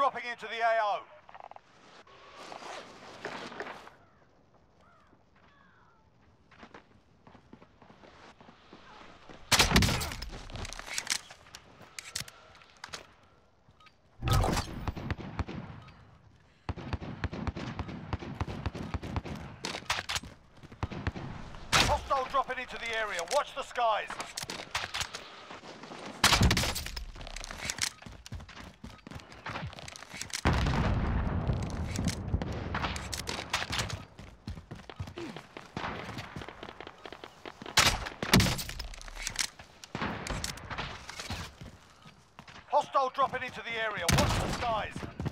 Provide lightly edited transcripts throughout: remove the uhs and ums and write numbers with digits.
dropping into the AO. Hostile dropping into the area. Watch the skies. Hostile dropping into the area. Watch the skies.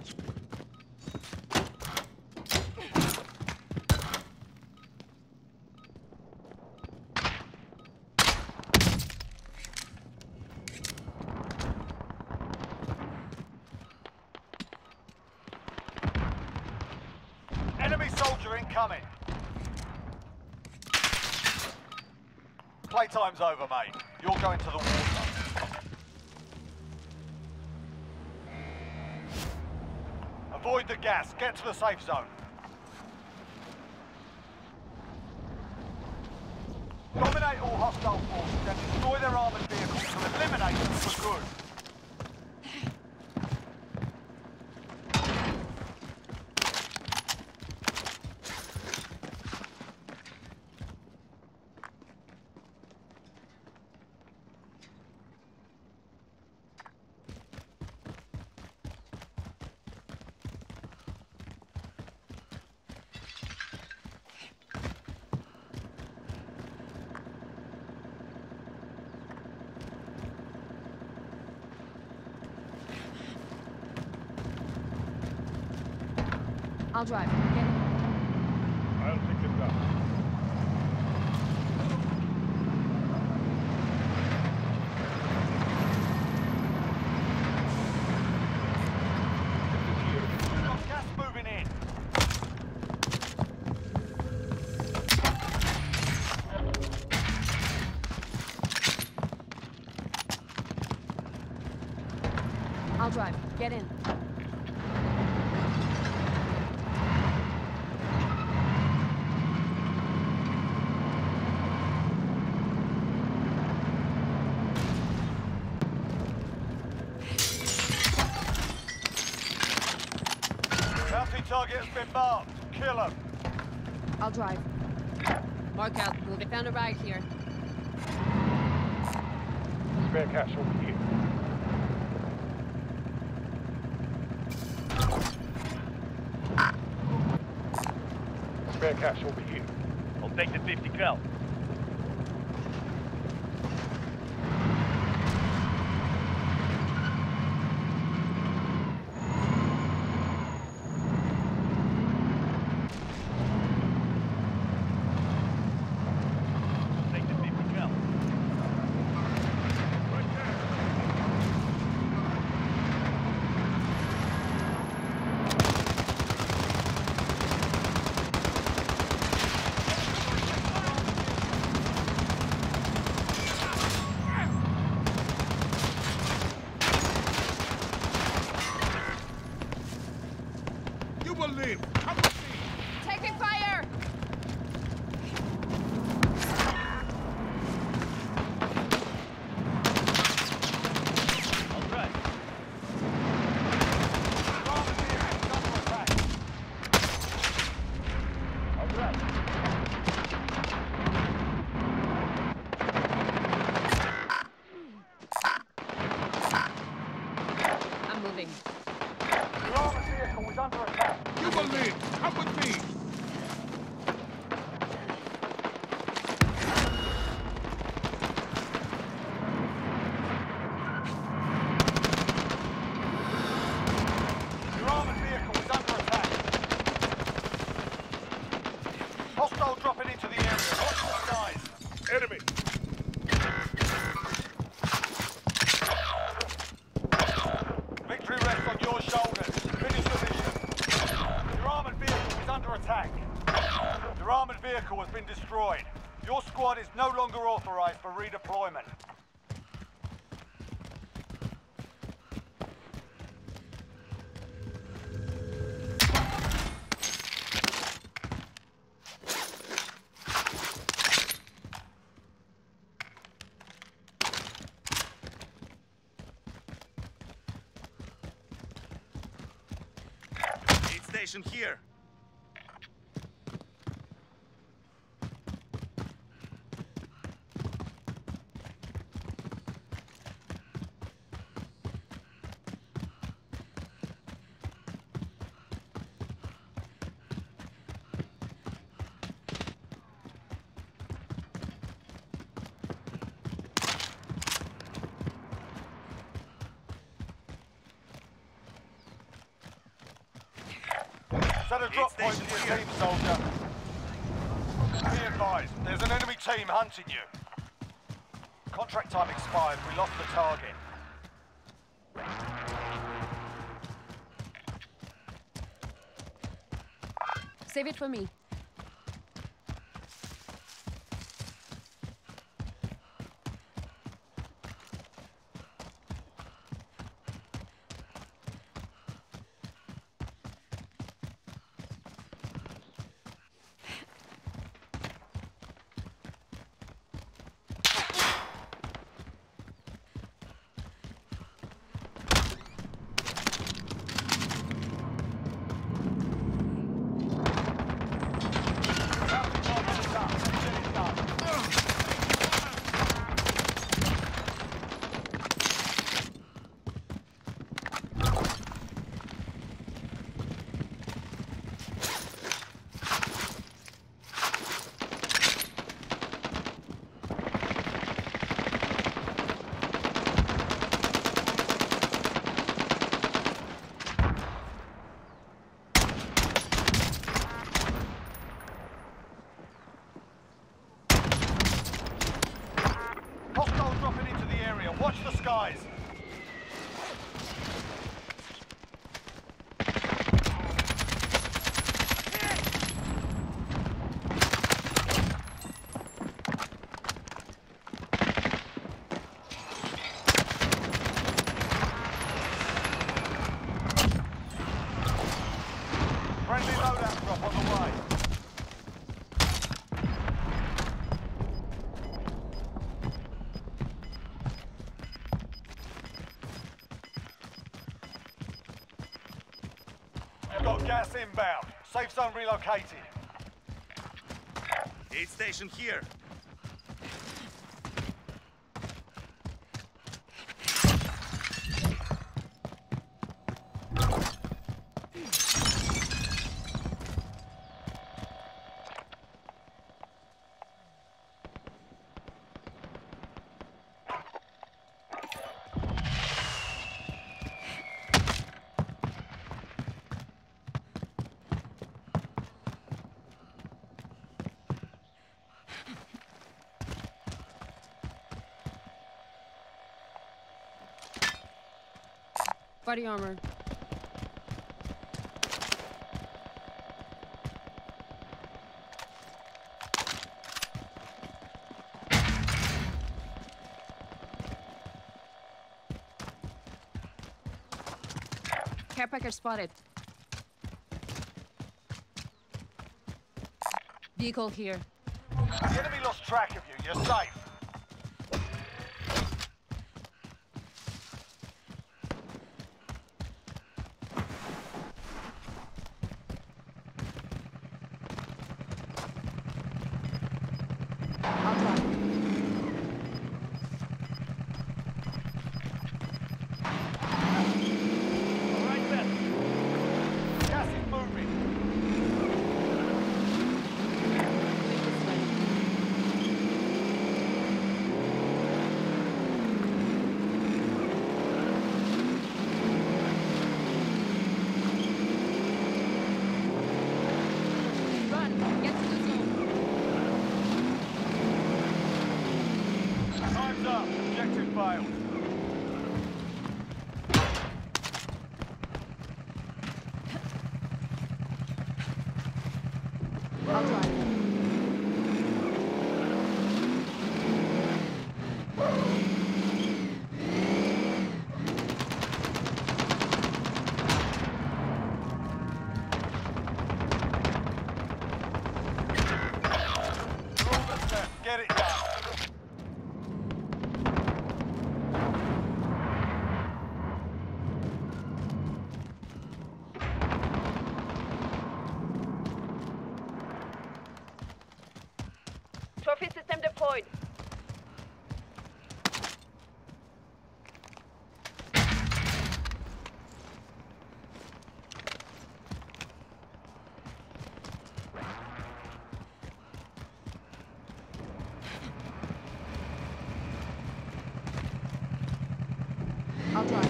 Enemy soldier incoming. Playtime's over, mate. You're going to the war zone. Avoid the gas. Get to the safe zone. Dominate all hostile forces and destroy their armored vehicles to eliminate them for good. I'll drive. Get in. I'll pick it up. Got gas moving in. I'll drive. Get in. Bounty target has been marked. Kill him. I'll drive. Mark out. We found a rag here. Spare cash over here. Spare cash over here. I'll take the 50 cal. Take the 50 cal. You will live. Come with me. Taking fire! I'll drive. I'll drive. I'm moving. Your armored vehicle is under attack. You will live. Come with me. Your armored vehicle is under attack. Hostile dropping into the area. Watch the skies. Enemy. Victory rests on your shoulders. Finish the mission. Your armored vehicle is under attack. Your armored vehicle has been destroyed. Your squad is no longer authorized for redeployment. station here. Set a drop point to your team, soldier. Be advised, there's an enemy team hunting you. Contract time expired. We lost the target. Save it for me. Hostile dropping into the area. Watch the skies. Friendly loadout drop on the way. Got gas inbound. Safe zone relocated. Aid station here. Body armor. Care package spotted. Vehicle here. The enemy lost track of you. You're safe. I'll drive. All right, Ben. Gas is moving. This way. Run! Get to the zone. Time's up. Objective failed. I'll drive. You're all that's left. Get it done. Trophy system deployed. I'll drive.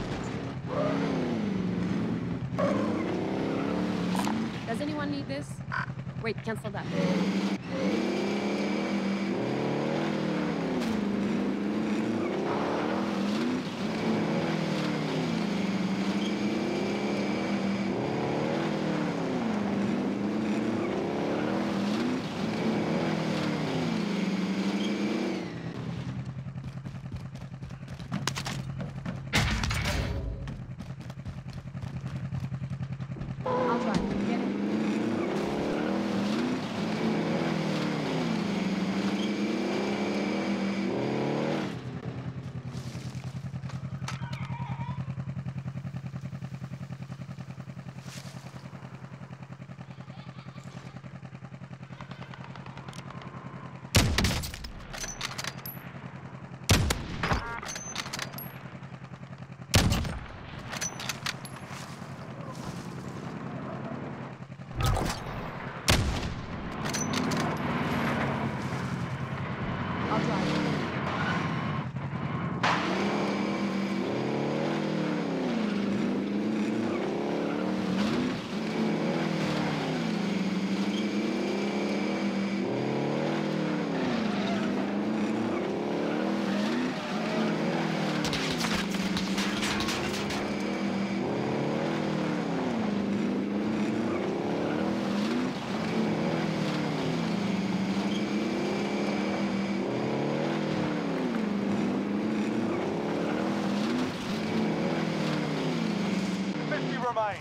Does anyone need this? Wait, cancel that. I'll drive. Get it? I'll drive. Remain.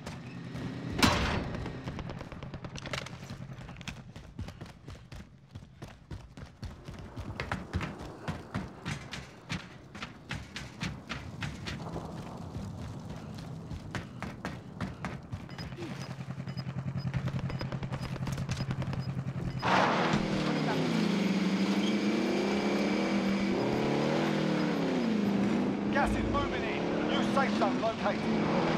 Gas is moving in. New safe zone located.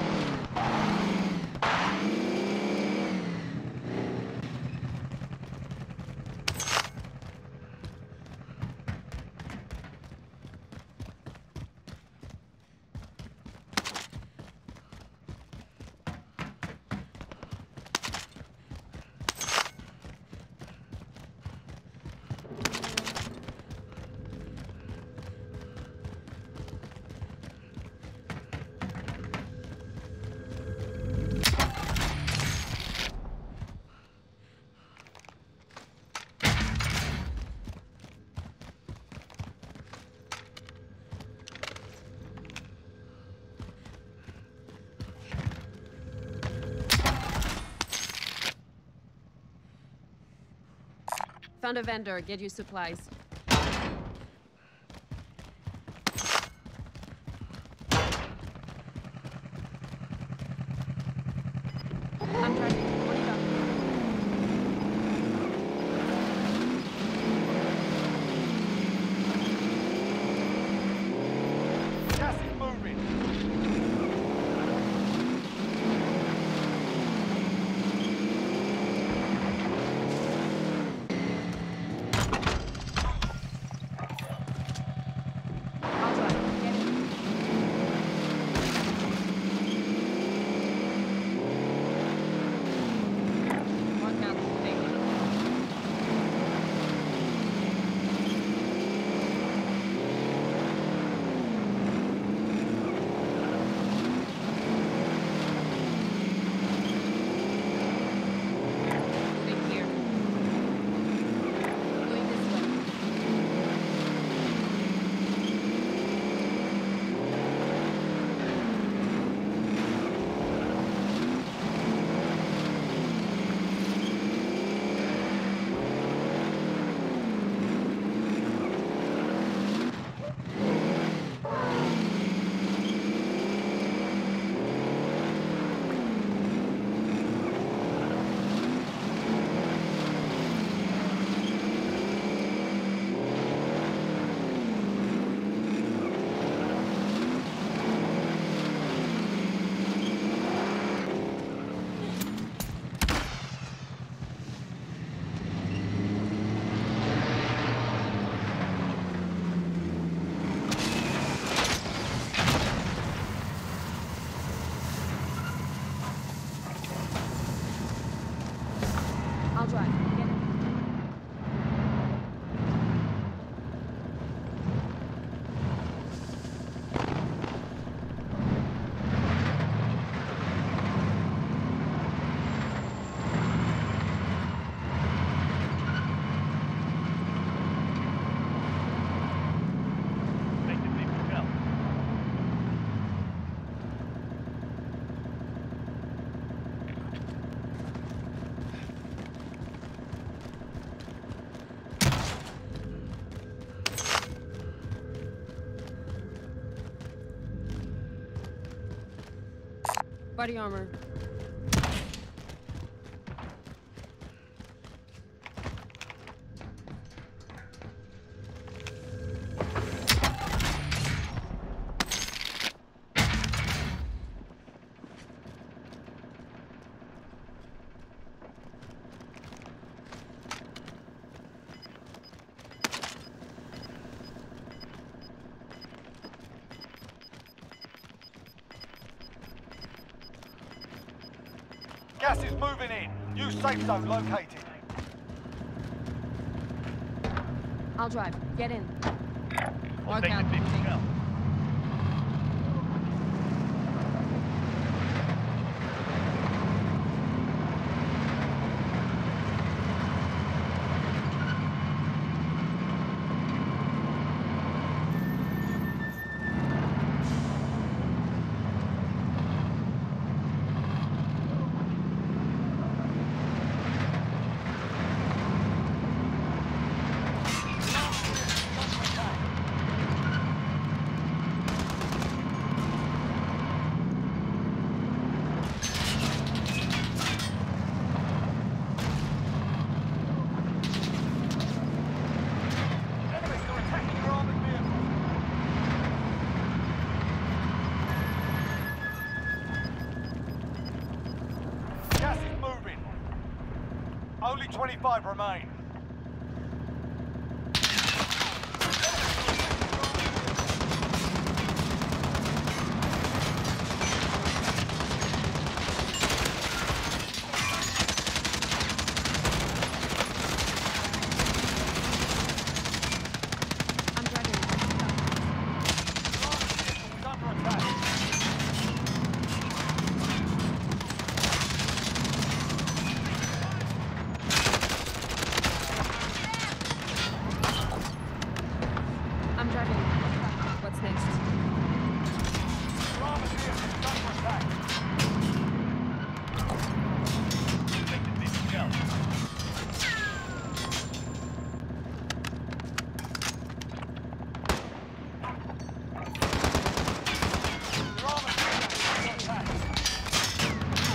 Found a vendor. Get you supplies. I'm driving. What do you got? Gas is moving. Body armor. Gas is moving in. New safe zone located. I'll drive. Get in. I'll Mark take out. the 50 cal. Enemies are attacking your armored vehicle. Gas is moving. Only 25 remain. I'm driving. Your armored vehicle is under attack. I'm driving. What's next? Your armored vehicle is under attack. Take the 50 cal. Your armored vehicle is under attack.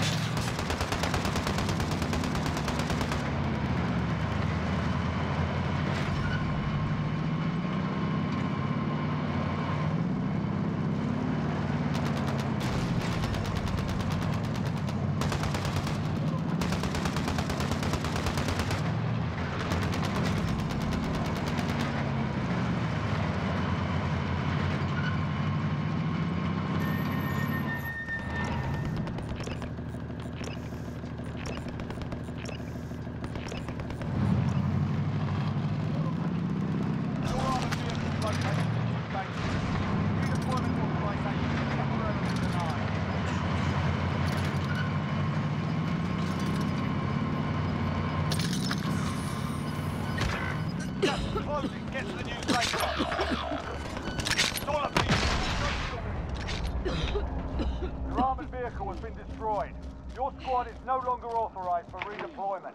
Your armored vehicle is located in two bases. Redeployment authorization temporarily denied. Gas is closing. Get to the new safe zone. Stall up Your armored vehicle has been destroyed. Your squad is no longer authorized for redeployment.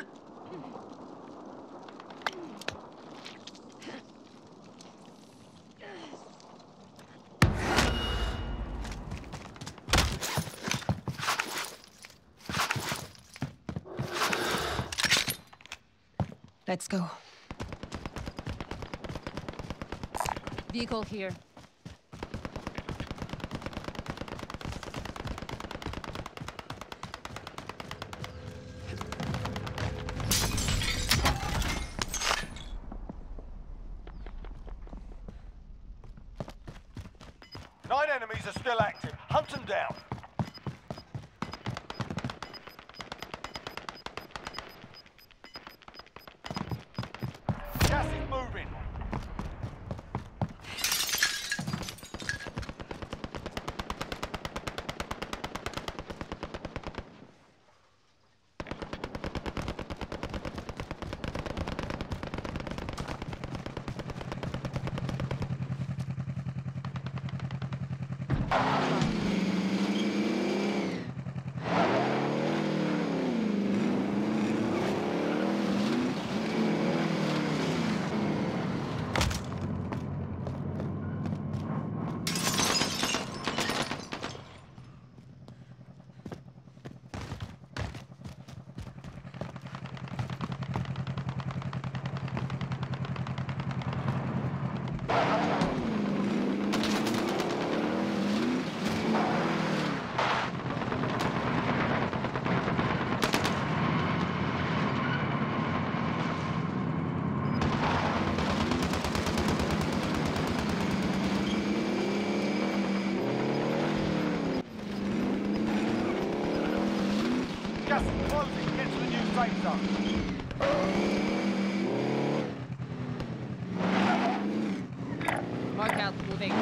Let's go. Vehicle here. Nine enemies are still active. Hunt them down. Gas is moving. AO. Mark out, moving.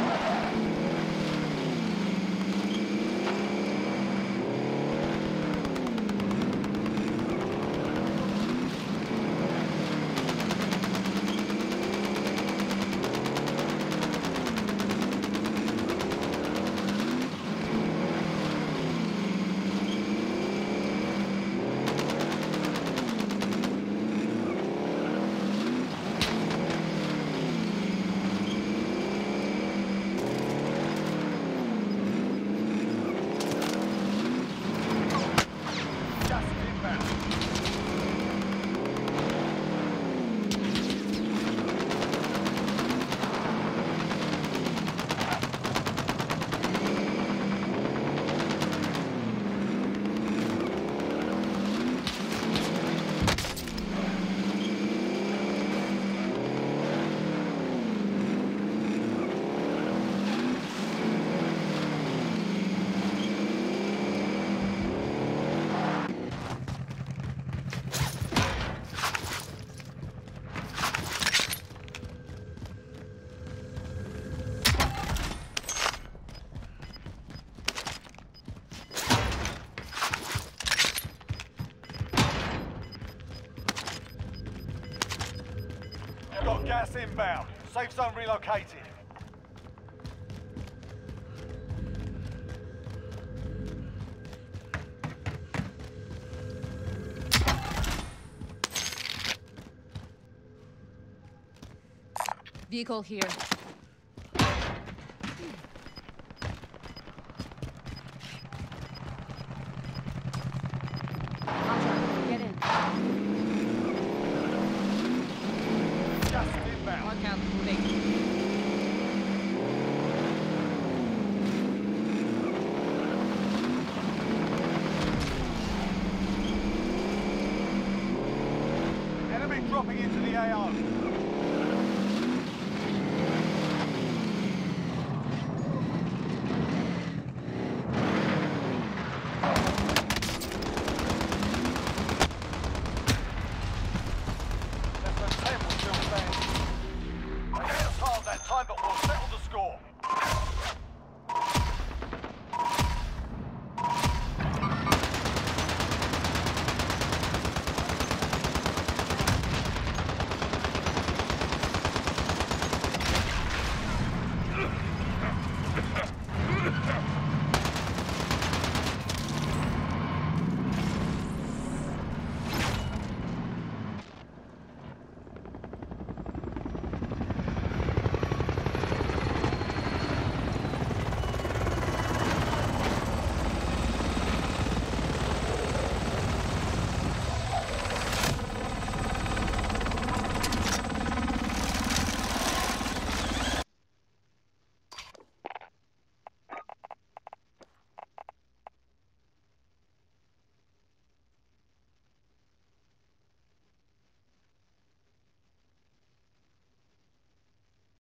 Gas is inbound. Got gas inbound. Safe zone relocated. Vehicle here. Hunter, get in. Gas is inbound. Mark out, moving. Enemy dropping into the AO.